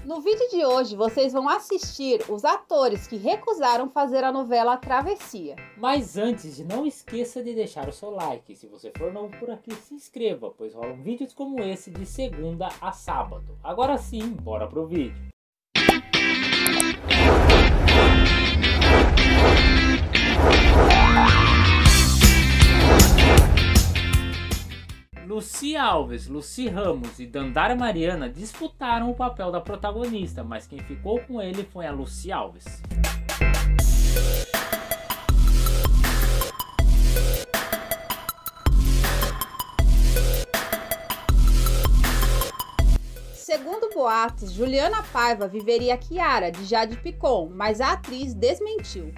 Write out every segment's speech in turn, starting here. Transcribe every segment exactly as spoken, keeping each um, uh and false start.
No vídeo de hoje, vocês vão assistir os atores que recusaram fazer a novela A Travessia. Mas antes, não esqueça de deixar o seu like. Se você for novo por aqui, se inscreva, pois rolam vídeos como esse de segunda a sábado. Agora sim, bora pro vídeo. Lucy Alves, Lucy Ramos e Dandara Mariana disputaram o papel da protagonista, mas quem ficou com ele foi a Lucy Alves. Segundo boatos, Juliana Paiva viveria Kiara, de Jade Picon, mas a atriz desmentiu.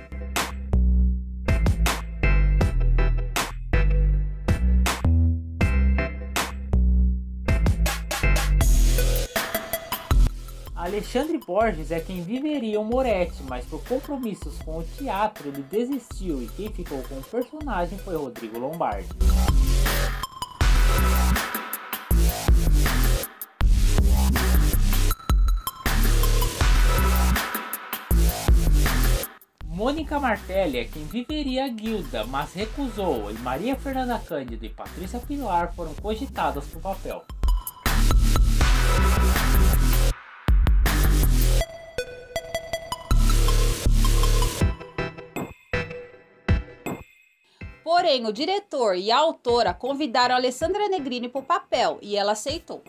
Alexandre Borges é quem viveria o Moretti, mas por compromissos com o teatro ele desistiu e quem ficou com o personagem foi Rodrigo Lombardi. Mônica Martelli é quem viveria a Guilda, mas recusou, e Maria Fernanda Cândido e Patrícia Pilar foram cogitadas para o papel. Porém, o diretor e a autora convidaram Alessandra Negrini para o papel e ela aceitou.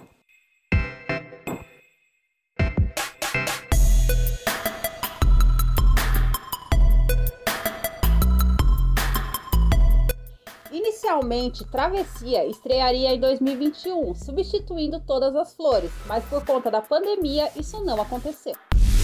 Inicialmente, Travessia estrearia em dois mil e vinte e um, substituindo Todas as Flores, mas por conta da pandemia isso não aconteceu.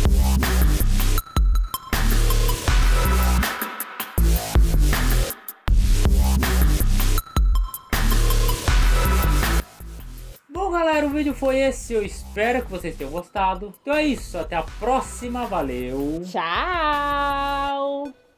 Bom galera, o vídeo foi esse, eu espero que vocês tenham gostado. Então é isso, até a próxima, valeu! Tchau!